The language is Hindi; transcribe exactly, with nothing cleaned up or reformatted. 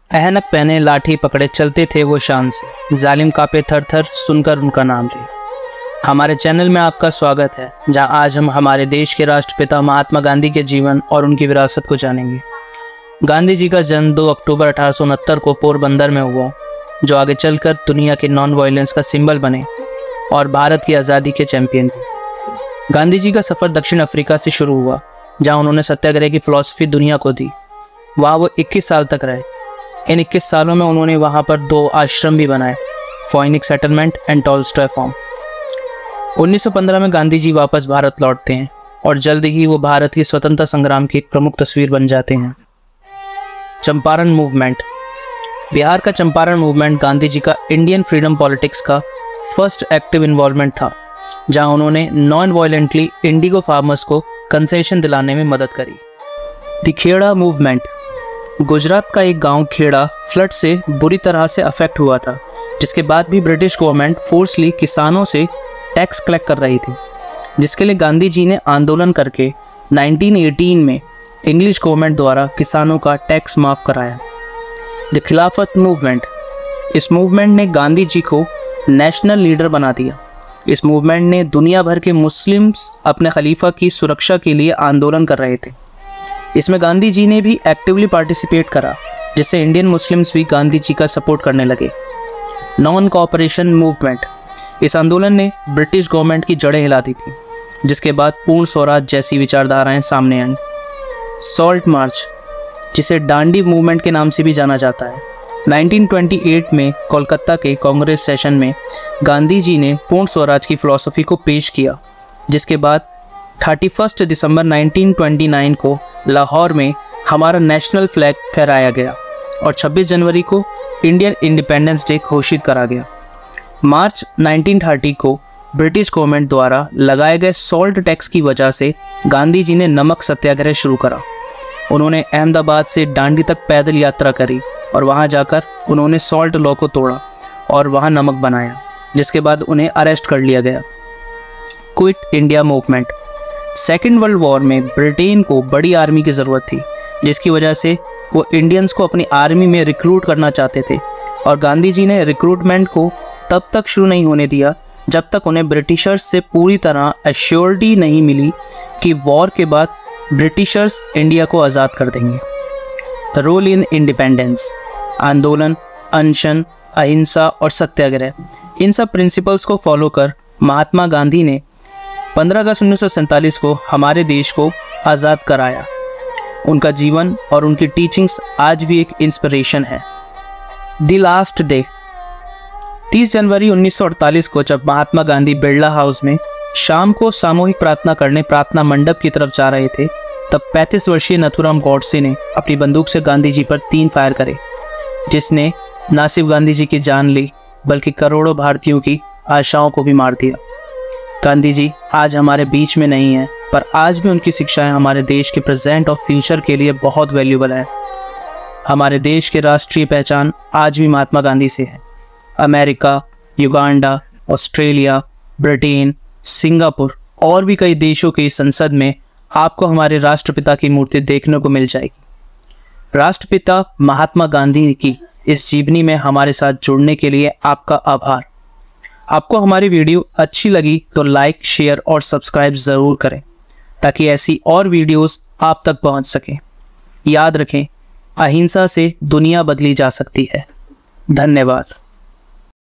ऐनक पहने लाठी पकड़े चलते थे वो शान से, जालिम कांपे थर थर सुनकर उनका नाम ले। हमारे चैनल में आपका स्वागत है, जहां आज हम हमारे देश के राष्ट्रपिता महात्मा गांधी के जीवन और उनकी विरासत को जानेंगे। गांधी जी का जन्म दो अक्टूबर अठारह सौ उनहत्तर को पोरबंदर में हुआ, जो आगे चलकर दुनिया के नॉन वायलेंस का सिंबल बने और भारत की आज़ादी के चैंपियन थे। गांधी जी का सफ़र दक्षिण अफ्रीका से शुरू हुआ, जहां उन्होंने सत्याग्रह की फ़िलॉसफी दुनिया को दी। वहाँ वो इक्कीस साल तक रहे। इन इक्कीस सालों में उन्होंने वहाँ पर दो आश्रम भी बनाए, Phoenix settlement and Tolstoy farm. उन्नीस सौ पंद्रह में गांधी जी वापस भारत लौटते हैं और जल्द ही वो भारत की स्वतंत्रता संग्राम की एक प्रमुख तस्वीर बन जाते हैं। चंपारण मूवमेंट। बिहार का चंपारण मूवमेंट गांधी जी का इंडियन फ्रीडम पॉलिटिक्स का फर्स्ट एक्टिव इन्वॉल्वमेंट था, जहां उन्होंने नॉन वायलेंटली इंडिगो फार्मर्स को कंसेशन दिलाने में मदद करी। The Kheda movement. गुजरात का एक गांव खेड़ा फ्लड से बुरी तरह से अफेक्ट हुआ था, जिसके बाद भी ब्रिटिश गवर्नमेंट फोर्सली किसानों से टैक्स कलेक्ट कर रही थी, जिसके लिए गांधी जी ने आंदोलन करके उन्नीस सौ अठारह में इंग्लिश गवर्नमेंट द्वारा किसानों का टैक्स माफ़ कराया। द खिलाफत मूवमेंट। इस मूवमेंट ने गांधी जी को नेशनल लीडर बना दिया। इस मूवमेंट ने दुनिया भर के मुस्लिम्स अपने खलीफा की सुरक्षा के लिए आंदोलन कर रहे थे। इसमें गांधी जी ने भी एक्टिवली पार्टिसिपेट करा, जिससे इंडियन मुस्लिम्स भी गांधी जी का सपोर्ट करने लगे। Non cooperation movement. इस आंदोलन ने ब्रिटिश गवर्नमेंट की जड़ें हिला दी थी, जिसके बाद पूर्ण स्वराज जैसी विचारधाराएं सामने आईं। सॉल्ट मार्च, जिसे दांडी मूवमेंट के नाम से भी जाना जाता है। उन्नीस सौ अट्ठाईस में कोलकाता के कांग्रेस सेशन में गांधी जी ने पूर्ण स्वराज की फिलॉसफी को पेश किया, जिसके बाद इकतीस दिसंबर उन्नीस सौ उनतीस को लाहौर में हमारा नेशनल फ्लैग फहराया गया और छब्बीस जनवरी को इंडियन इंडिपेंडेंस डे घोषित करा गया। मार्च उन्नीस सौ तीस को ब्रिटिश गवर्नमेंट द्वारा लगाए गए सॉल्ट टैक्स की वजह से गांधी जी ने नमक सत्याग्रह शुरू करा। उन्होंने अहमदाबाद से दांडी तक पैदल यात्रा करी और वहां जाकर उन्होंने सॉल्ट लॉ को तोड़ा और वहां नमक बनाया, जिसके बाद उन्हें अरेस्ट कर लिया गया। Quit India movement. Second world war में ब्रिटेन को बड़ी आर्मी की ज़रूरत थी, जिसकी वजह से वो इंडियंस को अपनी आर्मी में रिक्रूट करना चाहते थे, और गांधी जी ने रिक्रूटमेंट को तब तक शुरू नहीं होने दिया जब तक उन्हें ब्रिटिशर्स से पूरी तरह एश्योरिटी नहीं मिली कि वॉर के बाद ब्रिटिशर्स इंडिया को आज़ाद कर देंगे। Role in independence. आंदोलन, अनशन, अहिंसा और सत्याग्रह, इन सब प्रिंसिपल्स को फॉलो कर महात्मा गांधी ने पंद्रह अगस्त उन्नीस सौ सैंतालीस को हमारे देश को आज़ाद कराया। उनका जीवन और उनकी टीचिंग्स आज भी एक इंस्पिरेशन है। The last day. तीस जनवरी उन्नीस सौ अड़तालीस को जब महात्मा गांधी बिरला हाउस में शाम को सामूहिक प्रार्थना करने प्रार्थना मंडप की तरफ जा रहे थे, तब पैंतीस वर्षीय नथुराम गॉडसे ने अपनी बंदूक से गांधी जी पर तीन फायर करे, जिसने न सिर्फ गांधी जी की जान ली बल्कि करोड़ों भारतीयों की आशाओं को भी मार दिया। गांधी जी आज हमारे बीच में नहीं हैं, पर आज भी उनकी शिक्षाएं हमारे देश के प्रेजेंट और फ्यूचर के लिए बहुत वैल्यूबल हैं। हमारे देश की राष्ट्रीय पहचान आज भी महात्मा गांधी से है। America, Uganda, Australia, Britain, Singapore और भी कई देशों की संसद में आपको हमारे राष्ट्रपिता की मूर्ति देखने को मिल जाएगी। राष्ट्रपिता महात्मा गांधी की इस जीवनी में हमारे साथ जुड़ने के लिए आपका आभार। आपको हमारी वीडियो अच्छी लगी तो लाइक, शेयर और सब्सक्राइब ज़रूर करें, ताकि ऐसी और वीडियोस आप तक पहुंच सकें। याद रखें, अहिंसा से दुनिया बदली जा सकती है। धन्यवाद।